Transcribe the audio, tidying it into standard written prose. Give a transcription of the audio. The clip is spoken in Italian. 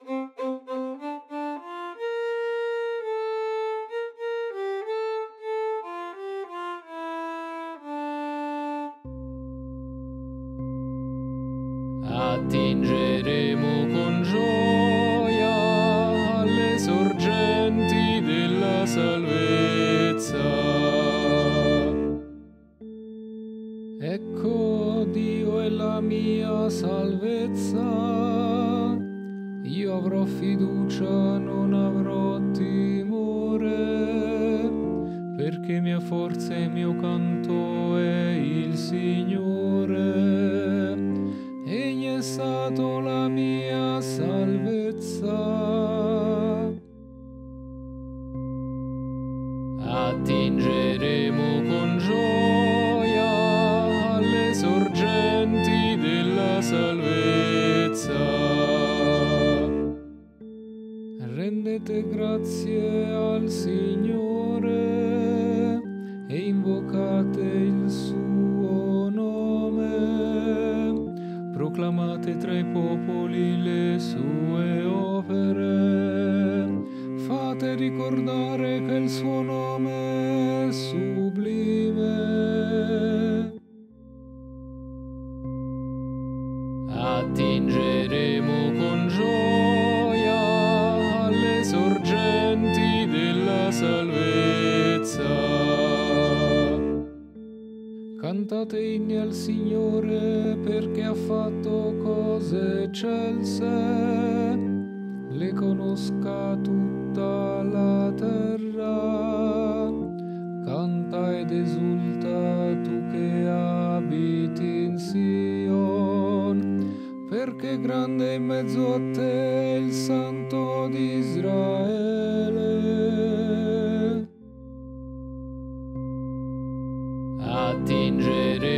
Attingeremo con gioia alle sorgenti della salvezza. Ecco, Dio è la mia salvezza, io avrò fiducia, non avrò timore, perché mia forza e mio canto è il Signore. Egli è stato la mia salvezza. Attingeremo con gioia alle sorgenti della salvezza. Rendete grazie al Signore e invocate il suo nome. Proclamate tra i popoli le sue opere, fate ricordare che il suo nome è sublime. 'Attingeremo con gioia alle sorgenti della salvezza. Rendete grazie al Signore e invocate il suo nome. Proclamate tra i popoli le sue opere, fate ricordare che il suo nome è sublime. 'Attingeremo con gioia alle sorgenti della salvezza. Cantate inni al Signore perché ha fatto cose eccelse, le conosca tutta la terra. Canta ed esulta tu che abiti in Sion, perché grande in mezzo a te il Santo di Israele. Attingeremo